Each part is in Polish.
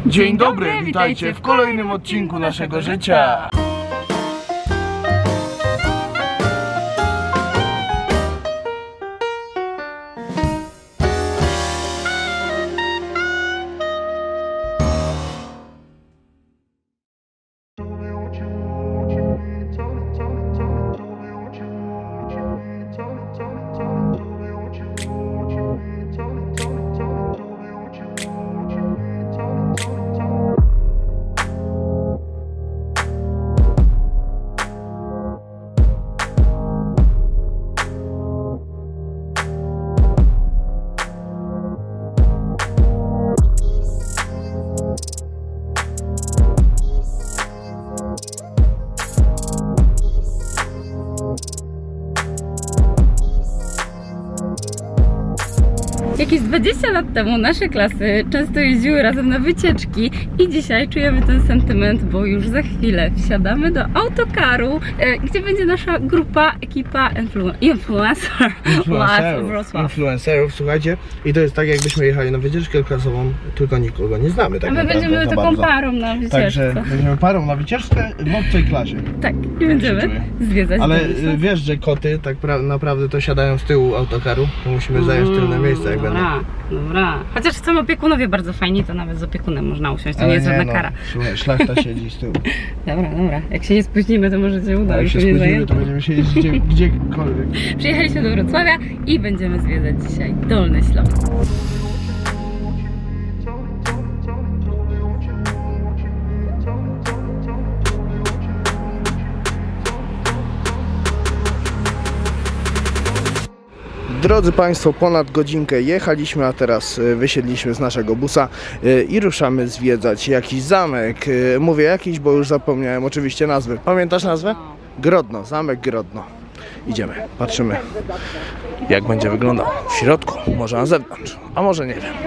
Dzień dobry, witajcie w kolejnym odcinku naszego życia. Jakieś 20 lat temu nasze klasy często jeździły razem na wycieczki i dzisiaj czujemy ten sentyment, bo już za chwilę wsiadamy do autokaru, gdzie będzie nasza grupa, ekipa influencerów, słuchajcie. I to jest tak, jakbyśmy jechali na wycieczkę klasową, tylko nikogo nie znamy. Tak, a my będziemy taką parą na wycieczce. Także będziemy parą na wycieczkę w obcej klasie. Tak, i będziemy zwiedzać. Ale wiesz, że koty tak naprawdę to siadają z tyłu autokaru, to musimy zająć tylne miejsce, jak będą. Dobra. Chociaż są opiekunowie bardzo fajni, to nawet z opiekunem można usiąść, to nie jest żadna kara. Szlachta siedzi z tyłu. Dobra. Jak się nie spóźnimy, to może się uda. Jak się spóźnimy, to będziemy siedzieć gdziekolwiek. Przyjechaliśmy do Wrocławia i będziemy zwiedzać dzisiaj Dolny Śląsk. Drodzy Państwo, ponad godzinkę jechaliśmy, a teraz wysiedliśmy z naszego busa i ruszamy zwiedzać jakiś zamek. Mówię jakiś, bo już zapomniałem oczywiście nazwy. Pamiętasz nazwę? Grodno, zamek Grodno. Idziemy, patrzymy, jak będzie wyglądał w środku, może na zewnątrz, a może nie wiem.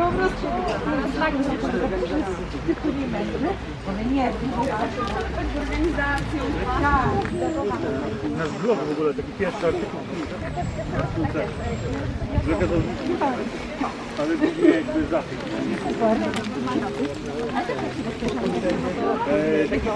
Nasz blog w ogóle, taki pierwszy artykuł. Ale głównie jakby zachód. Taki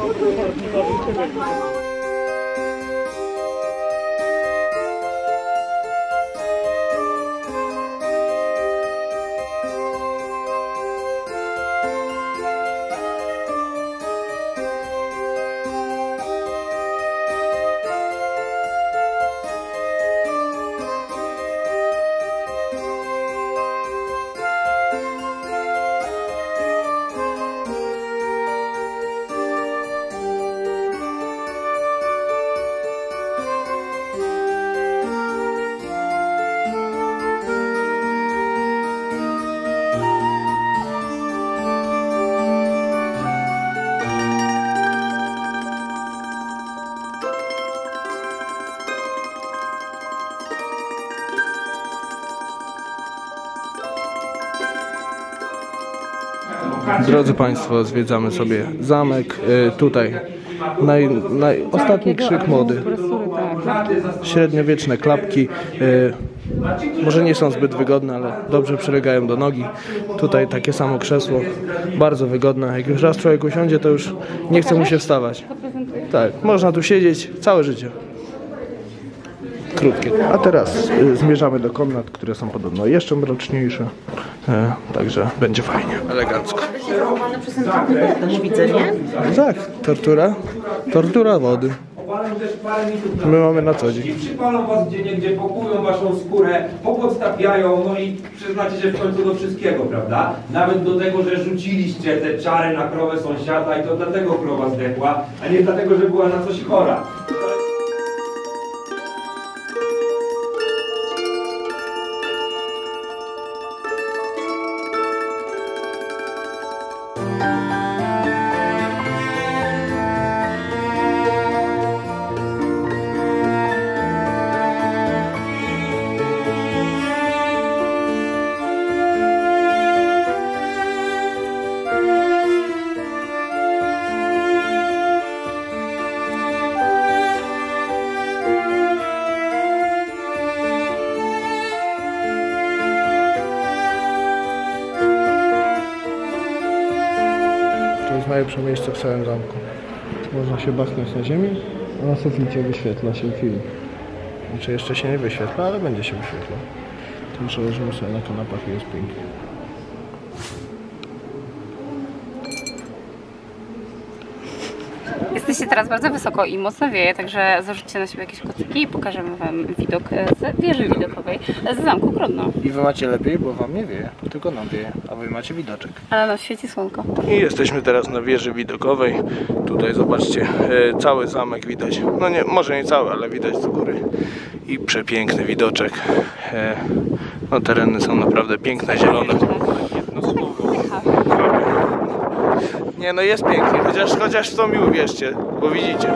Drodzy Państwo, zwiedzamy sobie zamek. Tutaj ostatni krzyk mody. Średniowieczne klapki. Może nie są zbyt wygodne, ale dobrze przylegają do nogi. Tutaj takie samo krzesło, bardzo wygodne. Jak już raz człowiek usiądzie, to już nie chce mu się wstawać. Tak, można tu siedzieć całe życie. Krótkie. A teraz zmierzamy do komnat, które są podobno jeszcze mroczniejsze. Także będzie fajnie, elegancko. To widzę, nie? Tak, tortura wody. My mamy na co dzień. Przypalą was gdzieniegdzie, pokują waszą skórę, popodstawiają, no i przyznacie się w końcu do wszystkiego, prawda? Nawet do tego, że rzuciliście te czary na krowę sąsiada i to dlatego krowa zdechła, a nie dlatego, że była na coś chora. To jest najlepsze miejsce w całym zamku. Można się bachnąć na ziemi, a na suficie wyświetla się film. Znaczy jeszcze się nie wyświetla, ale będzie się wyświetlał. Tu przełożymy sobie na kanapach i jest pięknie. Jesteście teraz bardzo wysoko i mocno wieje, także zarzućcie na siebie jakieś kocyki i pokażemy wam widok z wieży widokowej z zamku Grodno. I wy macie lepiej, bo wam nie wieje, tylko nam wieje, a wy macie widoczek. Ale nam świeci słonko. I jesteśmy teraz na wieży widokowej. Tutaj zobaczcie, cały zamek widać. No nie, może nie cały, ale widać z góry. I przepiękny widoczek. No tereny są naprawdę piękne, zielone. Nie no, jest pięknie, chociaż w to mi uwierzcie, bo widzicie.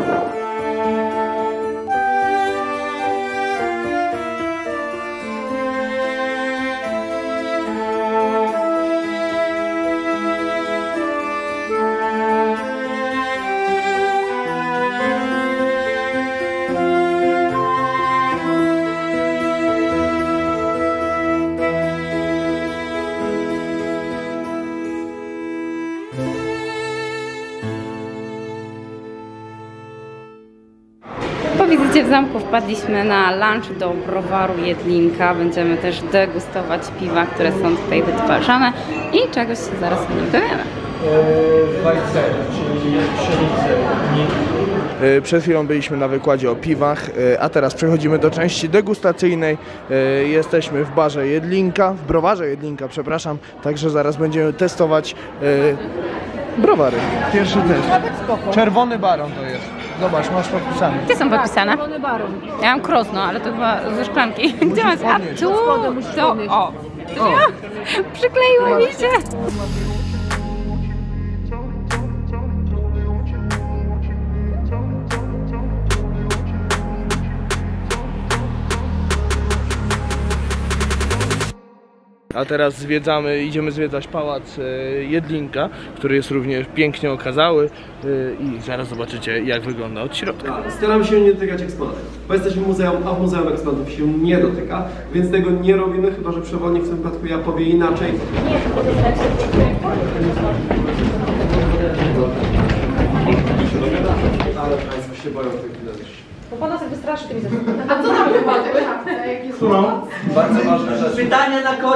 Po wizycie w zamku wpadliśmy na lunch do browaru Jedlinka. Będziemy też degustować piwa, które są tutaj wytwarzane i czegoś się zaraz o nim dowiemy. Wajcer, czyli pszenicę. Przed chwilą byliśmy na wykładzie o piwach, a teraz przechodzimy do części degustacyjnej. Jesteśmy w barze Jedlinka, w browarze Jedlinka, przepraszam, także zaraz będziemy testować browary. Pierwszy test. Czerwony baron to jest. Zobacz, masz podpisane. Gdzie są podpisane? Ja mam Krosno, ale to chyba ze szklanki. Gdzie masz? A tu! To, o! Przykleiło mi się! A teraz idziemy zwiedzać pałac Jedlinka, który jest również pięknie okazały i zaraz zobaczycie, jak wygląda od środka. Staramy się nie dotykać eksponatów, bo jesteśmy w muzeum, a w muzeum eksponatów się nie dotyka, więc tego nie robimy, chyba że przewodnik w tym wypadku ja powie inaczej. Ale Państwo się boją tych widać. Bo Pana sobie wystraszy tymi zasadami. A co tam wypadły? Bardzo ważne rzeczy. Pytanie na koniec.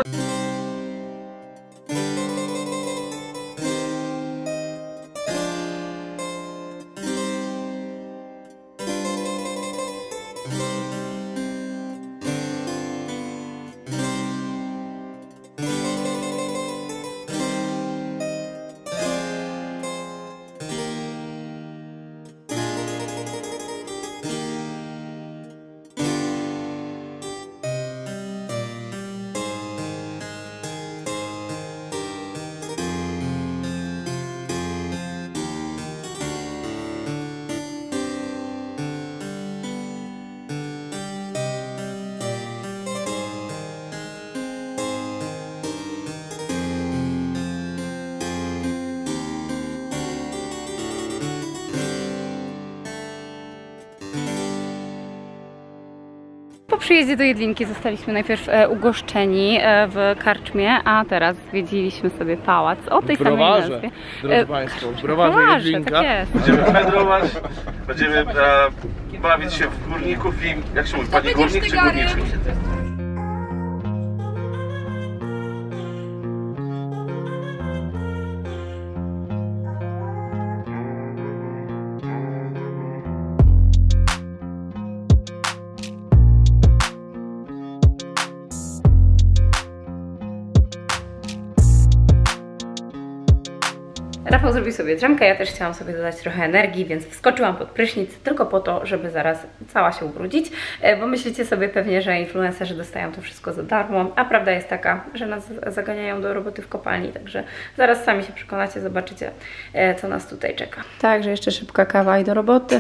Po przyjeździe do Jedlinki zostaliśmy najpierw ugoszczeni w karczmie, a teraz zwiedziliśmy sobie pałac o tej samej nazwie. Drodzy Państwo, w browarze Jedlinka. Tak jest. Będziemy wędrować, będziemy bawić się w górników i jak się mówi, pani górnik czy górniczy? Rafał zrobił sobie drzemkę, ja też chciałam sobie dodać trochę energii, więc wskoczyłam pod prysznic tylko po to, żeby zaraz cała się ubrudzić, bo myślicie sobie pewnie, że influencerzy dostają to wszystko za darmo, a prawda jest taka, że nas zaganiają do roboty w kopalni, także zaraz sami się przekonacie, zobaczycie, co nas tutaj czeka. Także jeszcze szybka kawa i do roboty.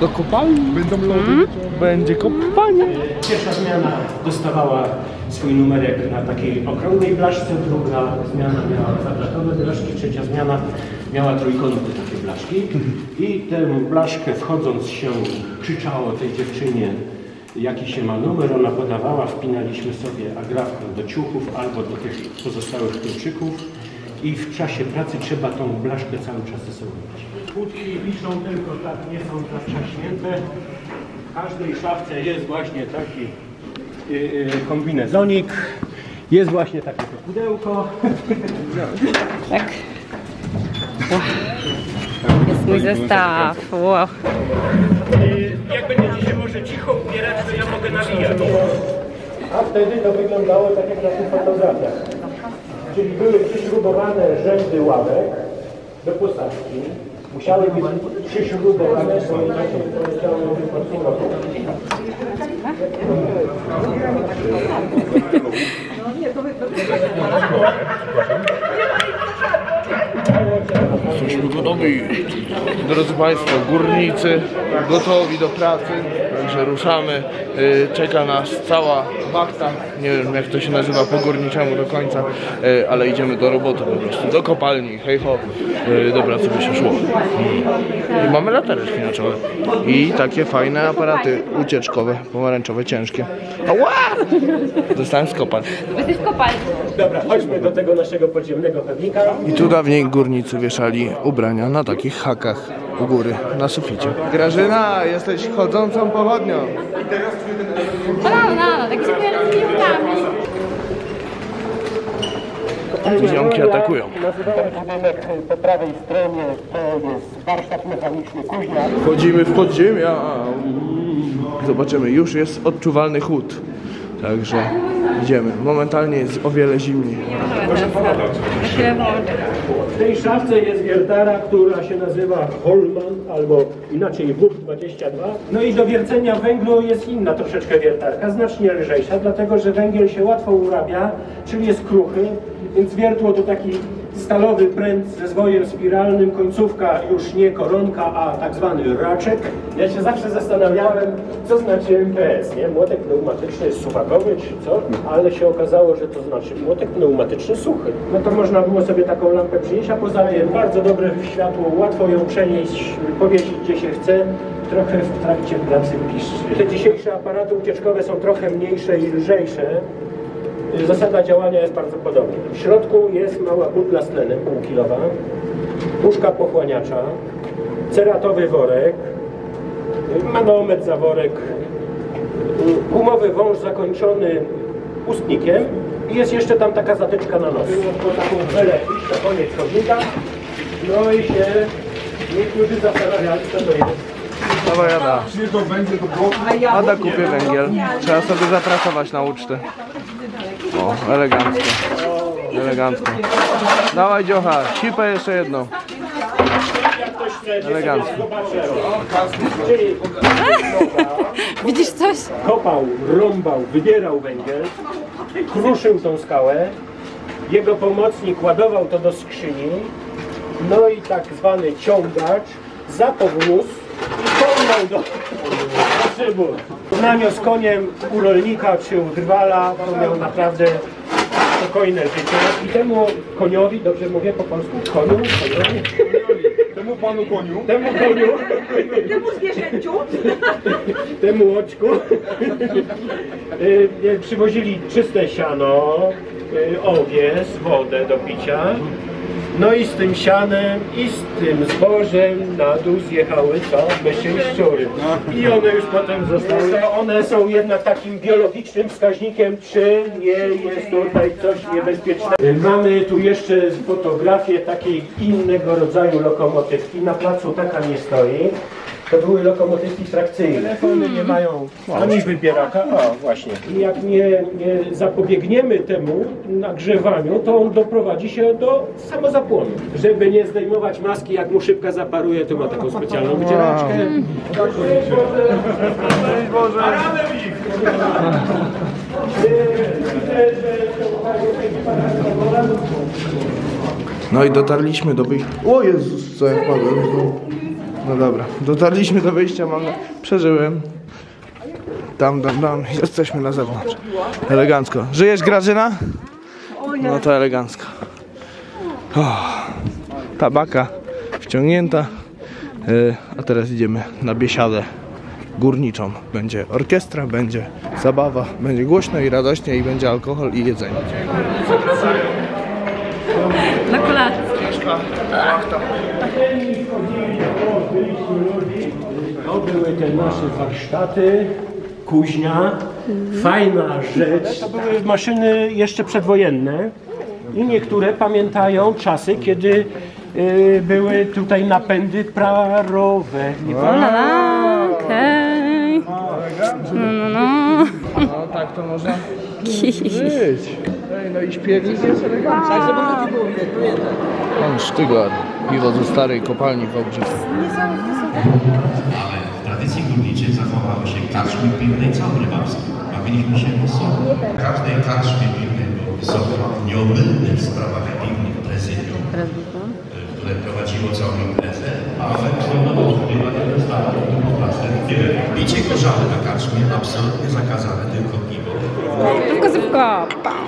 Do kopalni. Będą lody. Będzie kopalnia. Pierwsza zmiana dostawała swój numerek na takiej okrągłej blaszce, druga zmiana miała kwadratowe blaszki, trzecia zmiana miała trójkątne takie blaszki. I tę blaszkę wchodząc się krzyczało tej dziewczynie, jaki się ma numer, ona podawała, wpinaliśmy sobie agrafkę do ciuchów albo do tych pozostałych kluczyków i w czasie pracy trzeba tą blaszkę cały czas ze sobą mieć. Kłódki wiszą tylko tak, nie są zatrzaśnięte. W każdej szafce jest właśnie taki kombinezonik, jest właśnie takie to pudełko. Tak. Jest mój zestaw. Wow. Jak będziecie się może cicho ubierać, to ja mogę nawijać. A wtedy to wyglądało tak jak na tych fotografiach. Czyli były przyśrubowane rzędy ławek do posadzki. Musiały być przyśrubowane, bo inaczej poleciały wypadkowo. Jesteśmy gotowi. Drodzy Państwo, górnicy gotowi do pracy, także ruszamy. Czeka nas cała wachta, nie wiem jak to się nazywa po górniczemu do końca, ale idziemy do roboty po prostu, do kopalni, hej ho, do pracy by się szło. I mamy latareczki na czole i takie fajne aparaty ucieczkowe, pomarańczowe, ciężkie. Ała! Dostałem z kopalni. Jesteś w kopalni. Dobra, chodźmy do tego naszego podziemnego pewnika. I tu dawniej górnicy wieszali ubrania na takich hakach u góry, na suficie. Grażyna, jesteś chodzącą pochodnią. No, tak sobie Ziomki atakują. Budynek po prawej stronie to jest warsztat mechaniczny kuźnia. Wchodzimy w podziemia. Zobaczymy, już jest odczuwalny chłód. Także idziemy. Momentalnie jest o wiele zimniej. W tej szafce jest wiertara, która się nazywa Holman albo inaczej WUP-22. No i do wiercenia węglu jest inna troszeczkę wiertarka, znacznie lżejsza, dlatego że węgiel się łatwo urabia, czyli jest kruchy, więc wiertło to taki stalowy pręt ze zwojem spiralnym, końcówka już nie koronka, a tak zwany raczek. Ja się zawsze zastanawiałem, co znaczy MPS, nie? Młotek pneumatyczny jest suwakowy czy co, ale się okazało, że to znaczy młotek pneumatyczny suchy. No to można było sobie taką lampę przynieść, a poza tym bardzo dobre światło, łatwo ją przenieść, powiesić gdzie się chce, trochę w trakcie pracy piszczy. Te dzisiejsze aparaty ucieczkowe są trochę mniejsze i lżejsze. Zasada działania jest bardzo podobna. W środku jest mała butla z tlenem, półkilowa, puszka pochłaniacza, ceratowy worek, manometr za worek, gumowy wąż zakończony ustnikiem i jest jeszcze tam taka zatyczka na nos. Po taką belę iść na koniec chodnika, no i się niektórzy zastanawiali, co to jest. Dawaj, Ada. Ada kupię węgiel. Trzeba sobie zapracować na ucztę. O, elegancko. Elegancko. Dawaj, dziocha, sipę jeszcze jedną. Elegancko. Czyli Widzisz coś? kopał, rąbał, wybierał węgiel, kruszył tą skałę, jego pomocnik ładował to do skrzyni, no i tak zwany ciągacz zapowóz i ciągnął do szybu. W porównaniu z koniem u rolnika czy u drwala to miał naprawdę spokojne życie i temu koniowi, dobrze mówię po polsku? Koniowi? Temu panu koniu. Temu koniu, Temu zwierzęciu. temu oczku przywozili czyste siano, owies, wodę do picia. No i z tym sianem i z tym zbożem na dół zjechały co? Myszy i szczury. I one już potem zostały. One są jednak takim biologicznym wskaźnikiem, czy nie jest tutaj coś niebezpiecznego. Mamy tu jeszcze fotografię takiej innego rodzaju lokomotywki. Na placu taka nie stoi. To były lokomotywki trakcyjne. One nie mają ani wybieraka. O, właśnie. I jak nie zapobiegniemy temu nagrzewaniu, to on doprowadzi się do samozapłonu. Żeby nie zdejmować maski, jak mu szybka zaparuje, to ma taką specjalną wycieraczkę. No i dotarliśmy do wyjścia. O Jezus, co ja padłem. No dobra, dotarliśmy do wyjścia, przeżyłem. Tam, jesteśmy na zewnątrz. Elegancko. Żyjesz, Grażyna? No to elegancko. Tabaka wciągnięta. A teraz idziemy na biesiadę górniczą. Będzie orkiestra, będzie zabawa, będzie głośno i radośnie i będzie alkohol i jedzenie. Na kolację. To były te nasze warsztaty, kuźnia, fajna rzecz. To były maszyny jeszcze przedwojenne i niektóre pamiętają czasy, kiedy były tutaj napędy parowe. Okej. No. No tak to można żyć. No i śpiewnik jest elegancki. Pan Sztygar, piwo ze starej kopalni w Wałbrzychu. Ale w tradycji górniczej zachowały się karczmy piwne i cały rybackie. Bawiliśmy się wysoko. W każdej karczmie piwnej było wysoko nieomylne w sprawach piwnych prezydium, które prowadziło całą imprezę, ale kłonował odbywanie rozdawa do plaster. Picie gorzałe na karczmie absolutnie zakazane, tylko piwo. Szybko.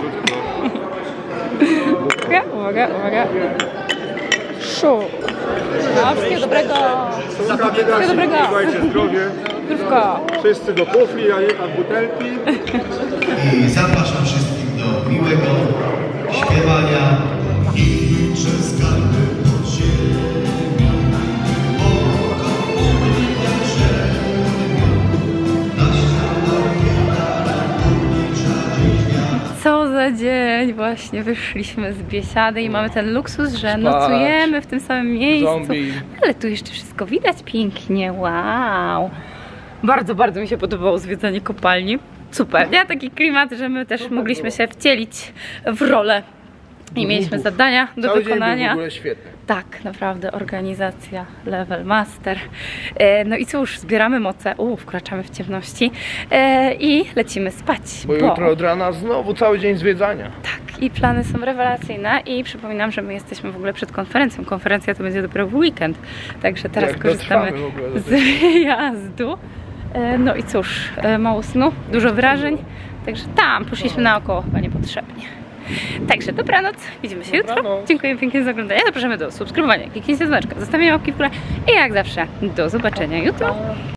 Uwaga. Szu. Wszystkiego dobrego. Wszystkiego dobrego. Słuchajcie, zdrowie. Zdrówko. Wszyscy do kufli, a nie tam butelki. I zapraszam wszystkich do miłego śpiewania i przez skarby pod ziemią. Oko umyte drzewem, na ścianach gitara górnicza dziś gwiazd. Co za dzień, właśnie wyszliśmy z biesiady i mamy ten luksus, że nocujemy w tym samym miejscu. Zombie. Ale tu jeszcze wszystko widać pięknie, wow. Bardzo mi się podobało zwiedzanie kopalni. Super, ja taki klimat, że my też mogliśmy się wcielić w rolę i mieliśmy zadania do Cały wykonania. dzień był w ogóle świetny. Tak, naprawdę, organizacja, level master. No i cóż, zbieramy moce, wkraczamy w ciemności i lecimy spać. Bo jutro od rana znowu cały dzień zwiedzania. Tak, i plany są rewelacyjne i przypominam, że my jesteśmy w ogóle przed konferencją. Konferencja to będzie dopiero w weekend, także teraz Jak korzystamy dotrwamy w ogóle do z wyjazdu. No i cóż, mało snu, dużo wrażeń, także tam poszliśmy naokoło chyba niepotrzebnie. Także dobranoc, widzimy się jutro. Dziękuję pięknie za oglądanie. Zapraszamy do subskrybowania, kliknięcia dzwoneczka, zostawienia łapki w górę i jak zawsze do zobaczenia jutro.